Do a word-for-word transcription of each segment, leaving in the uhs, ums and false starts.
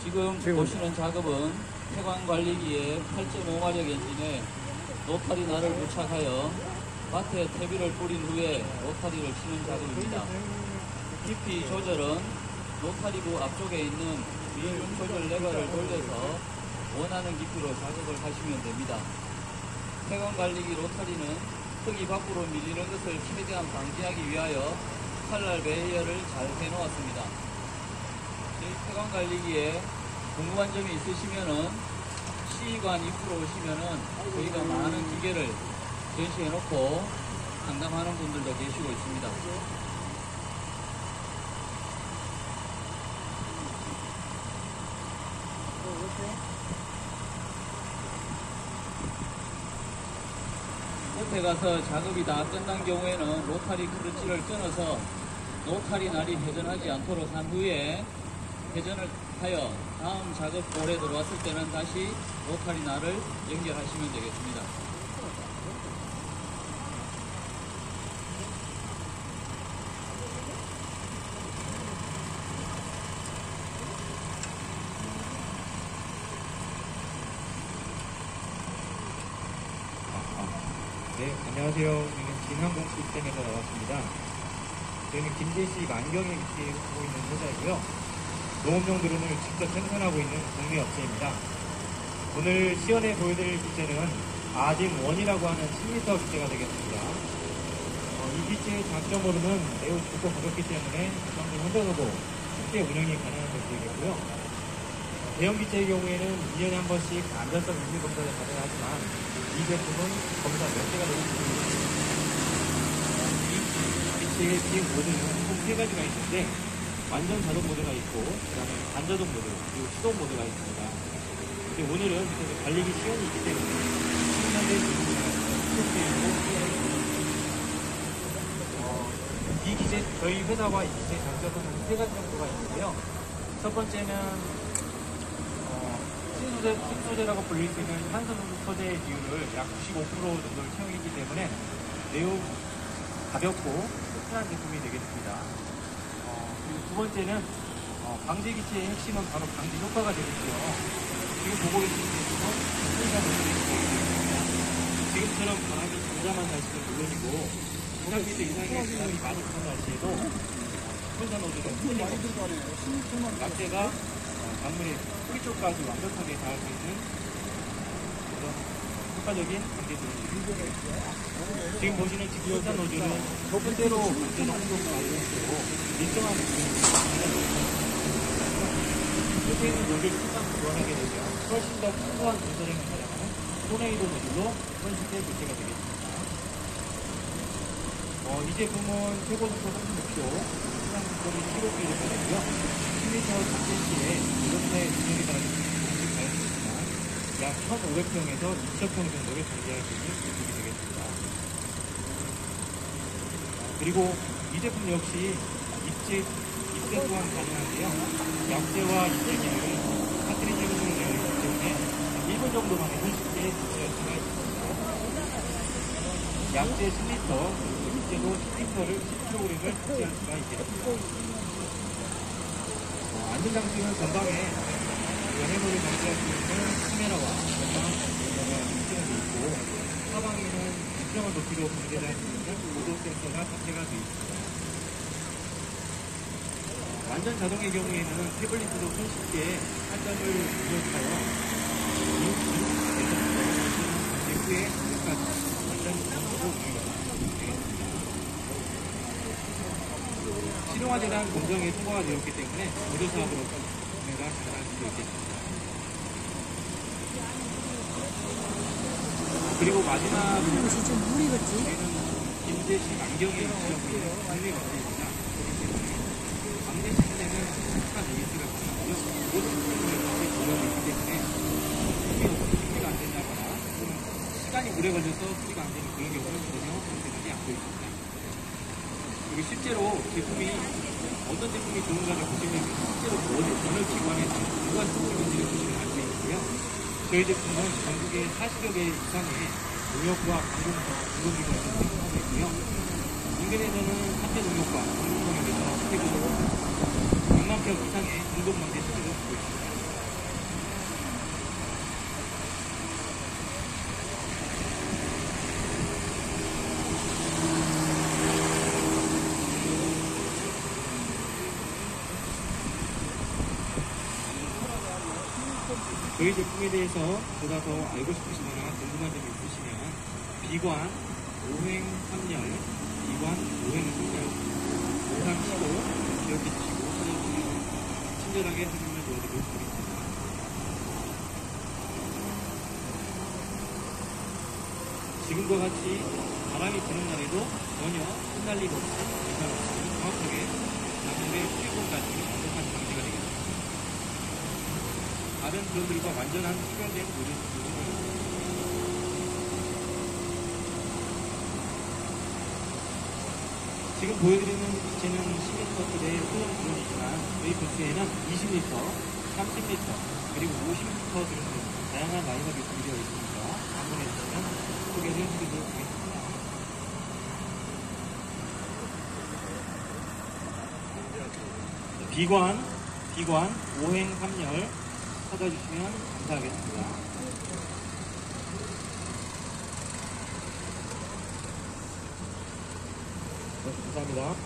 지금 보시는 작업은 태광관리기에 팔 점 오 마력 엔진에 로타리 날을 부착하여 밭에 퇴비를 뿌린 후에 로타리를 치는 작업입니다. 깊이 조절은 로타리부 앞쪽에 있는 비행 조절 레버를 돌려서 원하는 깊이로 작업을 하시면 됩니다. 태광관리기 로타리는 흙이 밖으로 밀리는 것을 최대한 방지하기 위하여 칼날 베이어를 잘 해놓았습니다. 저희 태광관리기에 궁금한 점이 있으시면은 시의관 입구로 오시면은 저희가 많은 기계를 전시해 놓고 상담하는 분들도 계시고 있습니다. 끝에 가서 작업이 다 끝난 경우에는 로타리 크러치를 끊어서 로타리 날이 회전하지 않도록 한 후에 회전을 하여 다음 작업 볼에 들어왔을 때는 다시 로타리 날을 연결하시면 되겠습니다. 네, 안녕하세요. 저희는 진항공 시스템에서 나왔습니다. 저희는 김제시 만경에 위치하고 있는 회사이고요. 농업용 드론을 직접 생산하고 있는 국내 업체입니다. 오늘 시연해 보여드릴 기체는 아딘원이라고 하는 십 미터 기체가 되겠습니다. 어, 이 기체의 장점으로는 매우 좁고 가볍기 때문에 주방님 혼자서도 쉽게 운영이 가능한 것이 되겠고요. 대형 기체의 경우에는 이 년에 한 번씩 안전성 인증 검사를 받아야 하지만 이 제품은 검사 몇 개가 되고 있습니다. 이 기체의 비행 모드는 총 세 가지가 있는데 완전 자동 모드가 있고 그 다음에 반자동 모드 그리고 수동 모드가 있습니다. 근데 오늘은 달리기 시연이 있기 때문에 신선된 어, 이 기체 저희 회사와 이 기체의 장점은 세 가지 정도가 있는데요. 첫 번째는 신소재, 신소재라고 불릴 수 있는 탄소 소재의 비율을 약 구십오 퍼센트 정도를 채우기 때문에 매우 가볍고 편한 제품이 되겠습니다. 어, 그리고 두 번째는 어, 방제 기체의 핵심은 바로 방제 효과가 되겠고요. 지금 보고 계시는 제품은 소리가 되겠습니다. 지금처럼 바람이 잠잠한 날씨는 물론이고 삼십 도 이상의 바람이 많이 부는 날씨에도 손산 노즐을 약재가 작물의 뿌리 쪽까지 완벽하게 닿을 수 있는 그런 효과적인 방제 드론입니다. 지금 보시는 직선산 노즐은 실제로 방제 농도가 이루어지고 일정한 끝에 있는 노즐을 항상 교환하게 되면 훨씬 더 풍부한 분사량을 가져가는 토네이도 노즐로 손쉽게 교체가 되겠습니다. 어, 이 제품은 최고 속도 삼십육 킬로미터, 시상 속도는 십오 킬로미터가 되고요. 십 미터 자체시에 이동사의 능력에 따라 조금씩 다르겠지만 약 천오백 평에서 이천 평 정도를 관리할 수 있는 제품이 되겠습니다. 그리고 이 제품 역시 입재, 입재 또한 가능한데요. 약재와 입재 기능은 카트리지 구성으로 되어 있기 때문에 일 분 정도 만에 손쉽게 교체할 수가 있습니다. 약재 십 리터, 입재도 십 리터를 십 킬로그램을 교체할 수가 있겠습니다. 어, 안전장치는 전방에 연해물을 방지할 수 있는 카메라와 전방 설치가 되어 있고 사방에는 일정한 높이로 방제될 수 있는 오도 센서가 탑재가 되어 있습니다. 어, 완전 자동의 경우에는 태블릿으로 손쉽게 한점을 입력하여 이후에 끝까지 완전 자동으로 운영이 되겠습니다. 실용화재단 공정에 통과가 되었기 때문에 무료사업으로 구매가 가능할 수도 있겠습니다. 그리고 마지막으로 저희는 김제시 만경에 위치하고 있는 국내 업체입니다. 방제 시스템은 착한 에이에스가 가능하고요. 모든 시스템을 방제 조정이 있기 때문에 수리가 없어서 수리가 안 된다거나 또는 시간이 오래 걸려서 수리가 안 되는 그런 경우는 전혀 발생하지 않고 있습니다. 그리고 실제로 제품이 어떤 제품이 좋은가를 보시면 실제로 어느, 어느 기관에서 누가 쓰고 있는지를 보시면 알 수 있고요. 저희 제품은 전국에 사십여 개 이상의 농협과 관공서, 공공기관에서 생산하고 있고요. 인근에서는 한대 농협과 공공농협에서 최고 육만 평 이상의 공동방제 시설을 두고 있습니다. 저희 제품에 대해서 보다 더 알고 싶으시거나 궁금한 점이 있으시면 비관, 오행 삼 열, 비관, 오행 삼 열, 오삼십오 기억해 주시고 찾아주시면 친절하게 설명을 도와드리도록 하겠습니다. 지금과 같이 바람이 부는 날에도 전혀 흩날림 없이 이상 없이 정확하게 나무의 수익원까지 완벽한 방지가 되겠습니다. 다른 드론들과 완전한 수변된 모든 수준을 지금 보여드리는 기체는 십 미터급의 소형 드론이지만 저희 부스에는 이십 미터, 삼십 미터, 그리고 오십 미터 등등 다양한 라인업이 준비되어 있으니까 방문해주시면 소개를 해드리도록 하겠습니다. 비관, 비관, 오행 삼 열 찾아주시면 감사하겠습니다. 네, 감사합니다.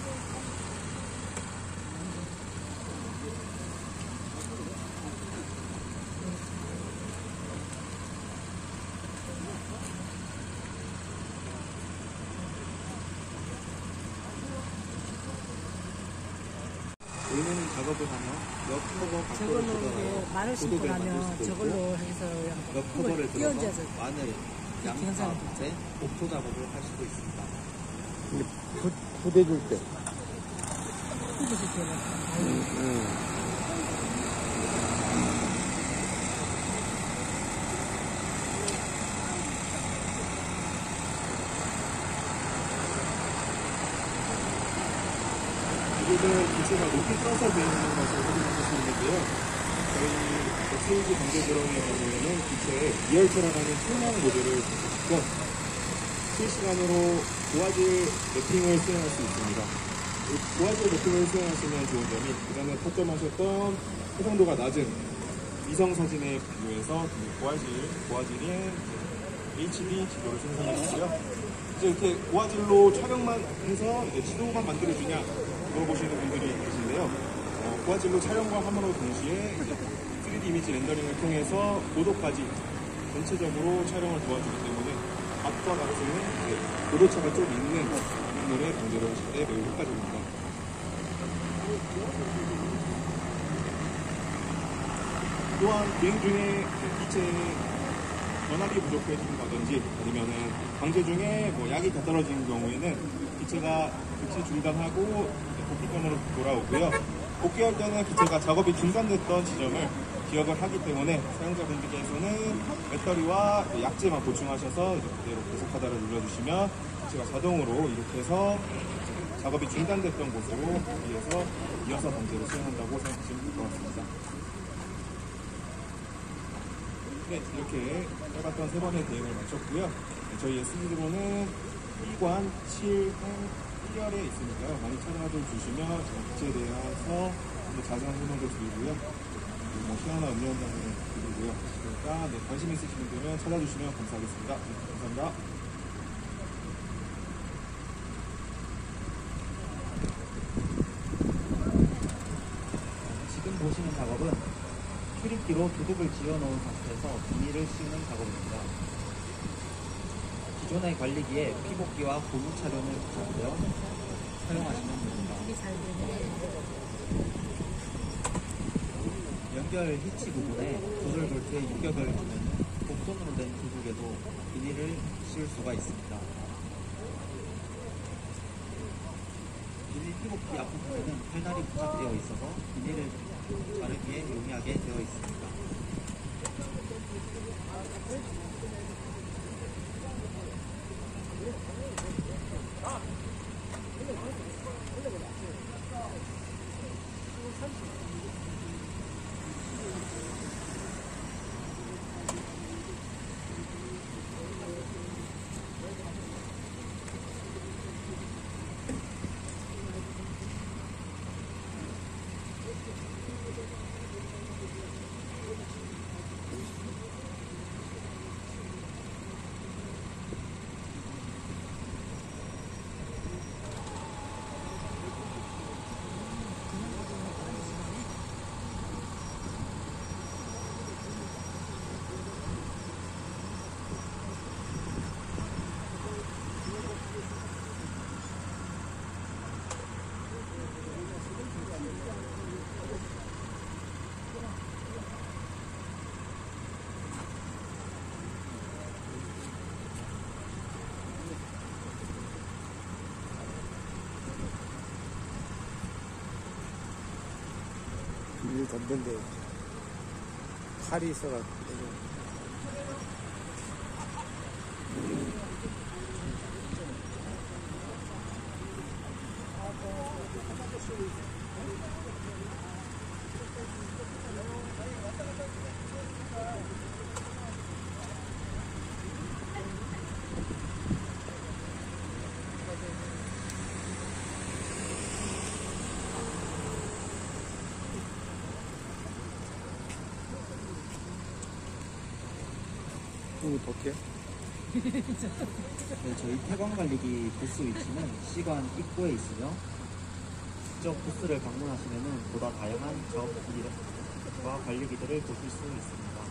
저희는 작업을 하면 옆 커버 저걸로 각도를 이제 마늘 심고 고도를 만들 나면 수도 있고, 저걸로 해서 옆 커버를 들어서 끼얹어서 마늘, 양파, 괜찮아요. 밭에 옥토 작업을 할 수도 있습니다. 근데 부, 부대 줄 때. 뿌리실 때는 음. 이거는 기체가 높이 떠서 되어 있는 것을 확인하실 수 있는데요. 저희 엑스에이지 관계 드론의 경우에는 기체에 이열체라는 총량 모듈을 있고 실시간으로 고화질 매핑을 수행할 수 있습니다. 이 고화질 매핑을 수행하시면 좋은 점이 그전에 타점하셨던 해상도가 낮은 위성 사진에 비교해서 고화질, 고화질인 에이치디 지도를 생성했고요. 이제 이렇게 고화질로 촬영만 해서 이제 지도만 만들어주냐 물어보시는 분들이 계신데요. 어, 고화질로 촬영과 함으로 동시에 이제 쓰리디 이미지 렌더링을 통해서 고도까지 전체적으로 촬영을 도와주기 때문에 앞과 나서는 고도차가 좀 있는 인물의 방제를 하실 때 매우 효과적입니다. 또한 비행 중에 기체에 전압이 부족해진다든지 아니면은 방제 중에 뭐 약이 다 떨어지는 경우에는 기체가 기체 중단하고 복귀권으로 돌아오고요. 복귀할 때는 기체가 작업이 중단됐던 지점을 기억을 하기 때문에 사용자분들께서는 배터리와 약재만 보충하셔서 이제 그대로 계속하다를 눌러주시면 기체가 자동으로 이렇게 해서 작업이 중단됐던 곳으로 복귀해서 이어서 방제를 수행한다고 생각하시면 될 것 같습니다. 네, 이렇게 짧았던 세 번의 대행을 마쳤고요. 네, 저희 에스디드로는 이관, 칠, 팔 열에 있으니까요. 많이 찾아와 주시면 기체에 대해서 좀 더 자세한 설명도 드리고요. 그리고 뭐 시원한 음료 한 잔을 드리고요. 그러니까 네, 관심 있으신 분들은 찾아주시면 감사하겠습니다. 네, 감사합니다. 지금 보시는 작업은 큐립기로 두둑을 지어놓은 상태에서 비닐을 씌우는 작업입니다. 기존의 관리기에 피복기와 고무 차량을 붙였고요. 사용하시면 됩니다. 이게 잘 되네. 연결 히치 부분에 붓을 돌 때 유격을 주면 곡선으로 된 두둑에도 비닐을 씌울 수가 있습니다. 비닐 피복기 앞부분에는 팔다리 부착되어 있어서 비닐을 자르기에 용이하게 되어 있습니다. 일 던던데 칼이 있어가지고. 이거 덕해? 네, 저희 태광관리기 부스 위치는 시관 입구에 있으며 직접 부스를 방문하시면 보다 다양한 작업기와 관리기들을 보실 수 있습니다.